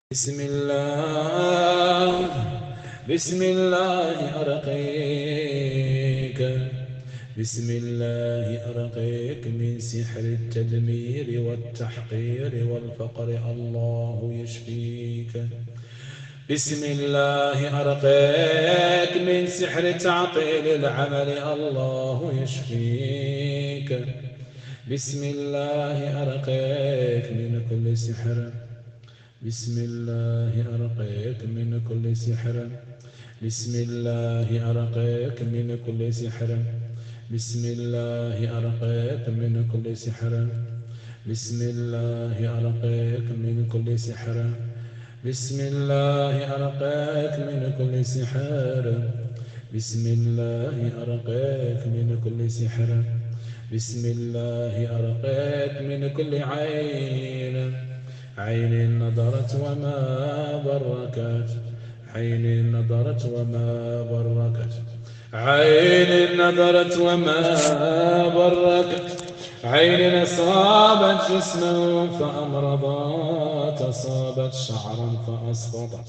بسم الله بسم الله أرقيك بسم الله أرقيك من سحر التدمير والتحقير والفقر الله يشفيك. بسم الله أرقيك من سحر تعطيل العمل الله يشفيك. بسم الله أرقيك من كل سحر. بسم الله أرقيك من كل سحر. بسم الله أرقيك من كل سحر. بسم الله أرقيك من كل سحر. بسم الله أرقيك من كل سحر. بسم الله أرقيك من كل سحر. بسم الله أرقيك من كل سحر. بسم الله أرقيك من كل عين. عين نظرت وما بركت. عين نظرت وما بركت. عين نظرت وما بركت. عين أصابت جسما فأمرضت. أصابت شعرا فأسقطت.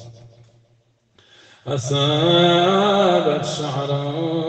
أصابت شعرا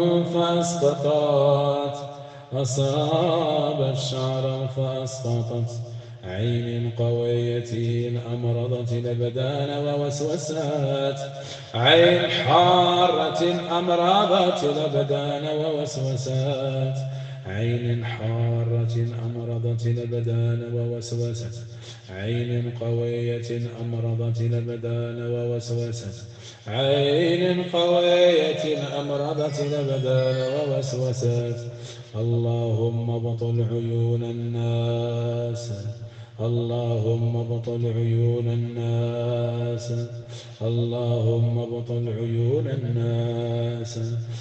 فأسقطت. أصابت شعرا فأسقطت. عين قوية أمرضت الأبدان ووسوست. عين حارة أمرضت الأبدان ووسوست. عين حارة أمرضت الأبدان ووسوست. عين قوية أمرضت الأبدان ووسوست. عين قوية أمرضت الأبدان ووسوست. اللهم ابطل عيون الناس. اللهم ابطل عيون الناس. اللهم ابطل عيون الناس.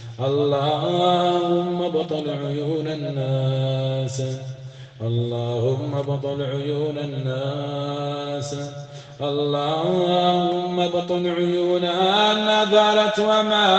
اللهم ابطل عيون الناس. اللهم ابطل عيون الناس. اللهم ابطل عيون نظرت وما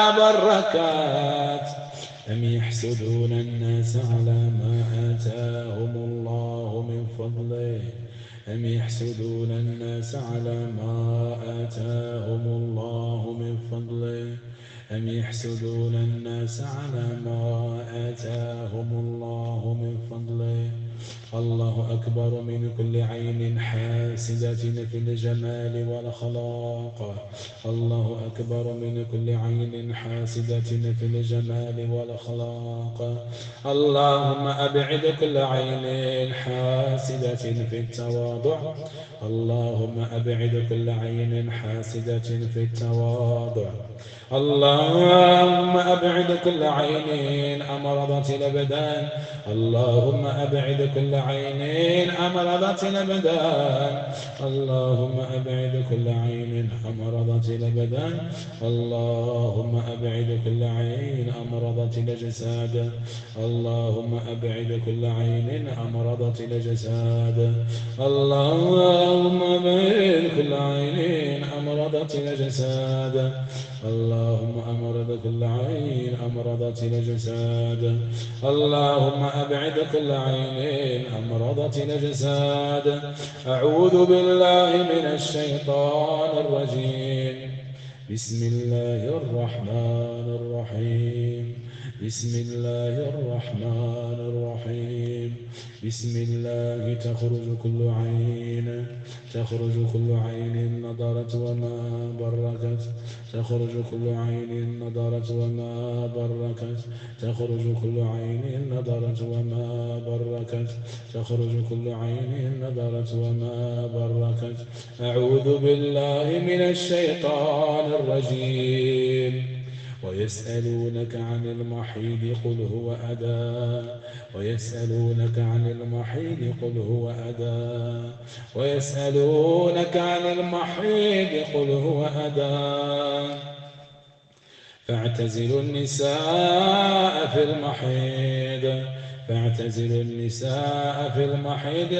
بركت. أم يحسدون الناس على ما آتاهم الله من فضله. أم يحسدون الناس على ما آتاهم الله من فضله. أم يحسدون الناس على ما آتاهم الله من فضله. الله أكبر من كل عين حاسدة في الجمال والأخلاق. الله أكبر من كل عين حاسدة في الجمال والأخلاق. اللهم أبعد كل عين حاسدة في التواضع. اللهم أبعد كل عين حاسدة في التواضع. اللهم أبعد كل عين أمرضت الأبدان. اللهم أبعد كل عين أمرضت الأبدان. اللهم أبعد كل عين أمرضت الأبدان. اللهم أبعد كل عين أمرضت الأجساد. اللهم أبعد كل عين أمرضت الأجساد. اللهم أبعد كل عين أمرضت الأجساد. اللهم أمرض كل عين أمرضت الأجساد. اللهم أبعد كل عين أمرضت الأجساد. أعوذ بالله من الشيطان الرجيم. بسم الله الرحمن الرحيم. بسم الله الرحمن الرحيم. بسم الله تخرج كل عين. تخرج كل عين نضرت وما بركت. تخرج كل عين نضرت وما بركت. تخرج كل عين نضرت وما بركت. تخرج كل عين نضرت وما بركت. أعوذ بالله من الشيطان الرجيم. ويسألونك عن المحيض قل هو أذى. ويسألونك عن المحيض قل هو أذى. ويسألونك عن المحيض قل هو أذى. فاعتزلوا النساء في المحيض. فاعتزلوا النساء في المحيض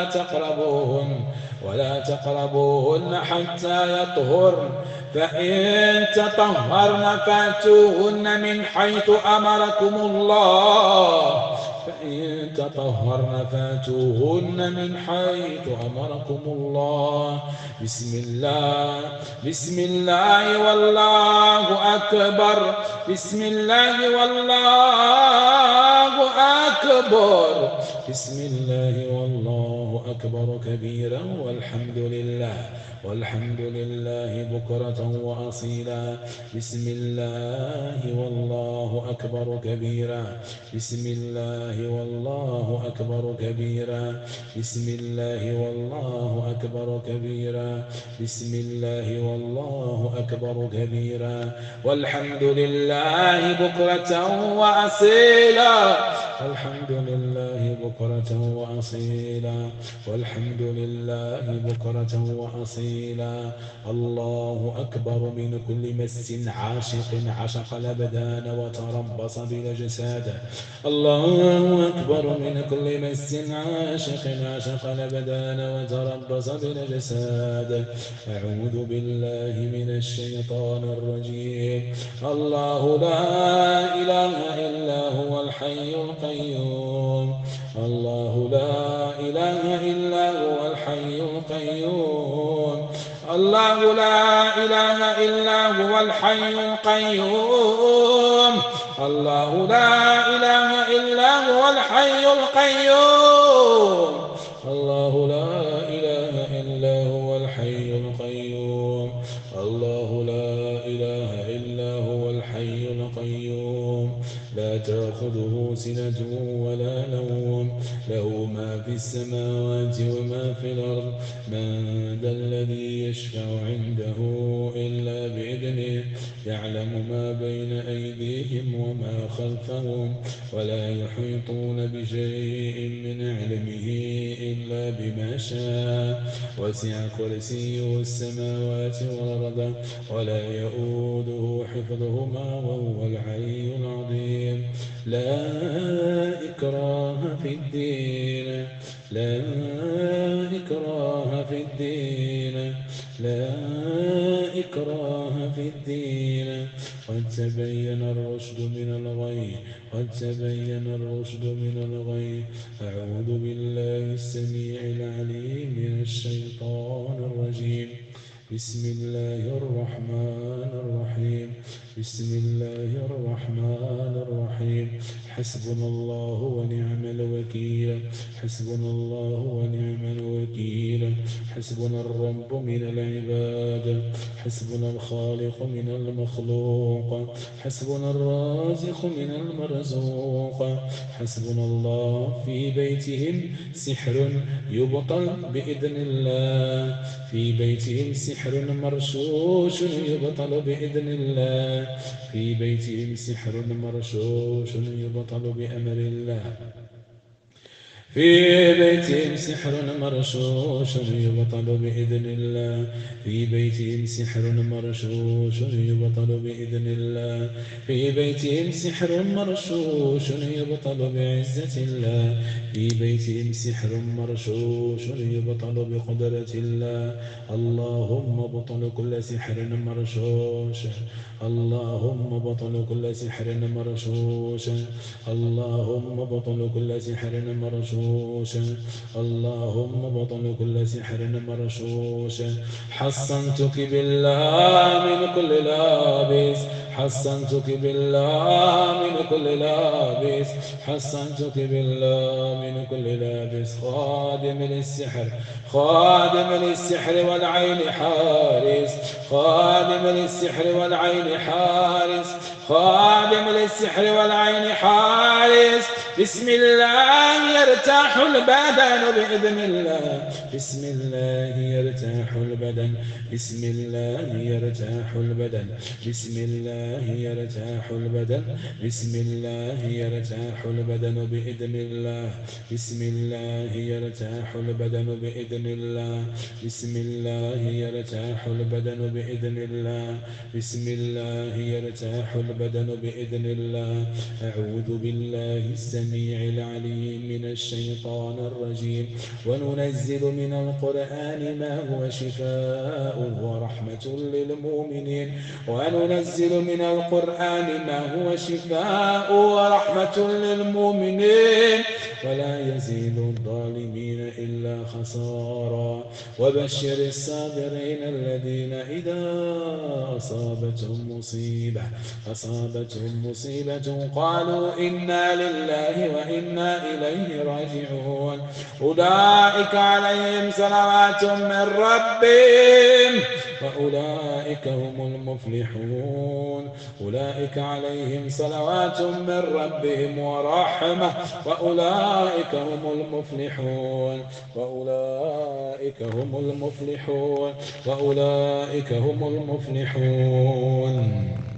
ولا تقربوهن حتى يطهرن. فإن تطهرن فأتوهن من حيث أمركم الله. فإن تطهرن فاتوهن من حيث أمركم الله. بسم الله والله أكبر. بسم الله والله أكبر. بسم الله والله أكبر كبيرا والحمد لله بكرة وأصيلا. بسم الله والله أكبر كبيرا. بسم الله والله أكبر كبيرا. بسم الله والله أكبر كبيرا. بسم الله والله أكبر كبيرا. والحمد لله بكرة وأصيلا. الحمد لله بكرة وأصيلا. والحمد لله بكرة وأصيلا. الله أكبر من كل مس عشق الأبدان وتربص بالأجساد. الله أكبر من كل مس عشق الأبدان وتربص بالأجساد. أعوذ بالله من الشيطان الرجيم. الله لا إله إلا هو الحي القيوم. الله لا إله إلا هو الحي القيوم. الله لا إله إلا هو الحي القيوم. الله لا إله إلا هو الحي القيوم. الله لا إله إلا هو الحي القيوم. الله لا إله إلا هو الحي القيوم. لا تأخذه سنة ولا نوم. له ما في السماوات وما في الأرض. من ذا الذي يشفع عنده إلا بإذنه. يعلم ما بين أيديهم وما خلفهم ولا يحيطون بشيء من علمه إلا بما شاء. وسع كرسيه السماوات والأرض ولا يؤوده حفظهما وهو العلي العظيم. لا إكراه في الدين. لا إكراه في الدين. لا إكراه في الدين. قد تبين الرشد من الغي. قد تبين الرشد من الغي. أعوذ بالله السميع العليم من الشيطان الرجيم. بسم الله الرحمن الرحيم. بسم الله الرحمن الرحيم. حسبنا الله ونعم الوكيل. حسبنا الله ونعم الوكيل. حسبنا الرب من العباد. حسبنا الخالق من المخلوق. حسبنا الرازق من المرزوق. حسبنا الله. في بيتهم سحر يبطل بإذن الله. في بيتهم سحر مرشوش يبطل بإذن الله. في بيتهم سحر مرشوش يبطل بأمر الله. في بيتهم سحر مرشوش يبطل بإذن الله. في بيتهم سحر مرشوش يبطل بإذن الله. في بيتهم سحر مرشوش يبطل بعزة الله. في بيتهم سحر مرشوش يبطل بقدرة الله. اللهم ابطل كل سحر مرشوش. اللهم ابطل كل سحر مرشوش. اللهم ابطل كل سحر مرشوش. اللهم بطل كل سحر مرشوش. حصنتك بالله من كل لابس. حصنتك بالله من كل لابس. حصنتك بالله من كل لابس. خادم للسحر. خادم للسحر والعين حارس. خادم للسحر والعين حارس. خادم للسحر والعين حارس. بسم الله يرتاح البدن بإذن الله. بسم الله يرتاح البدن. بسم الله يرتاح البدن. بسم الله يرتاح البدن. بسم الله يرتاح البدن بإذن الله. بسم الله يرتاح البدن بإذن الله. بسم الله يرتاح البدن بإذن الله. بسم الله يرتاح البدن بإذن الله. أعوذ بالله السميع العليم من الشيطان الرجيم. وننزل من القرآن ما هو شفاء ورحمة ورحمة للمؤمنين وننزل من القرآن ما هو شفاء ورحمة للمؤمنين ولا يزيد الظالمين إلا خسارا وبشر الصابرين الذين إذا أصابتهم مصيبة قالوا إنا لله وإنا إليه راجعون أولئك عليهم صلوات من ربهم وأولئك هم المفلحون أولئك عليهم صلوات من ربهم ورحمة وأولئك هم المفلحون وأولئك هم المفلحون وأولئك هم المفلحون.